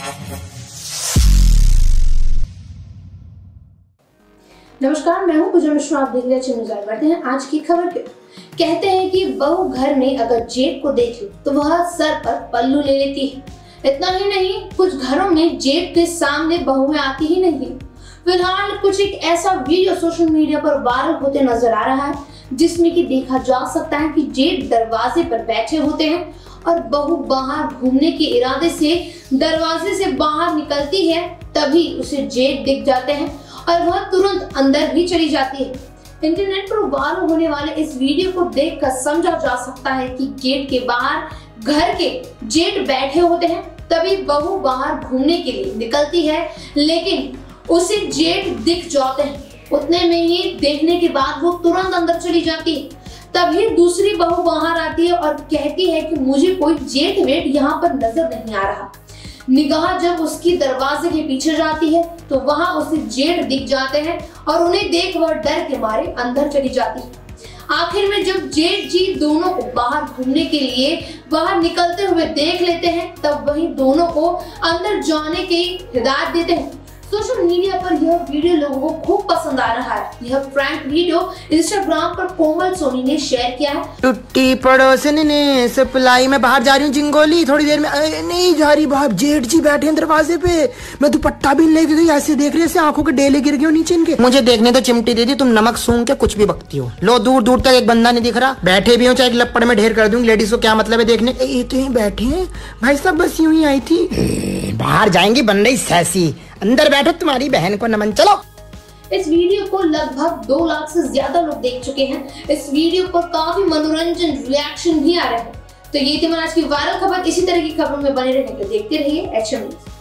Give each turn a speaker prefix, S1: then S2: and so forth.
S1: नमस्कार, मैं हूं पूजा मिश्रा। आप देख रहे हैं बढ़ते हैं आज की खबर पे। कहते हैं कि बहू घर में अगर जेठ को देख ले तो वह सर पर पल्लू ले लेती है। इतना ही नहीं, कुछ घरों में जेठ के सामने बहुएं आती ही नहीं। फिलहाल कुछ एक ऐसा वीडियो सोशल मीडिया पर वायरल होते नजर आ रहा है जिसमें कि देखा जा सकता है कि जेठ दरवाजे पर बैठे होते हैं और बहू बाहर घूमने के इरादे से दरवाजे से बाहर निकलती है, तभी उसे जेठ दिख जाते हैं और वह तुरंत अंदर भी चली जाती है। इंटरनेट पर वायरल होने वाले इस वीडियो को देखकर समझा जा सकता है कि गेट के बाहर घर के जेठ बैठे होते हैं, तभी बहू बाहर घूमने के लिए निकलती है, लेकिन उसे जेठ दिख जाते हैं। उतने में ही देखने के बाद वो तुरंत अंदर चली जाती है। तभी दूसरी बहू बाहर आती है और कहती है कि मुझे कोई जेठ वेठ यहाँ पर नजर नहीं आ रहा। निगाह जब उसकी दरवाजे के पीछे जाती है तो वहां उसे जेठ दिख जाते हैं और उन्हें देख वह डर के मारे अंदर चली जाती है। आखिर में जब जेठ जी दोनों को बाहर घूमने के लिए बाहर निकलते हुए देख लेते हैं, तब वही दोनों को अंदर जाने की हिदायत देते हैं। सोशल मीडिया पर यह वीडियो लोगों को खूब पसंद आ रहा है। यह प्रैंक वीडियो इंस्टाग्राम पर कोमल सोनी ने शेयर किया है।
S2: टुट्टी पड़ोसन ने सप्लाई में बाहर जा रही हूँ जिंगोली, थोड़ी देर में नहीं जा रही बाहर, जेठ जी बैठे हैं दरवाजे पे। मैं दुपट्टा भी लेके गई, ऐसे देख रही है, आंखों के डेले गिर गए नीचे इनके। मुझे देखने तो चिमटी दे दी, तुम नमक सूंघ के कुछ भी बकती हो। लो दूर दूर तक एक बंदा नहीं दिख रहा, बैठे भी हो चाहे एक लपड़ में ढेर कर दूंगी। लेडीज को क्या मतलब है देखने? ये तो यहीं बैठे हैं भाई साहब, बस यूं ही आई थी। बाहर जाएंगी बन रही सैसी, अंदर बैठो तुम्हारी बहन को नमन। चलो।
S1: इस वीडियो को लगभग 2 लाख से ज्यादा लोग देख चुके हैं। इस वीडियो पर काफी मनोरंजन रिएक्शन भी आ रहे हैं। तो ये थी आज की वायरल खबर। इसी तरह की खबरों में बने रहने के लिए देखते रहिए HM न्यूज़।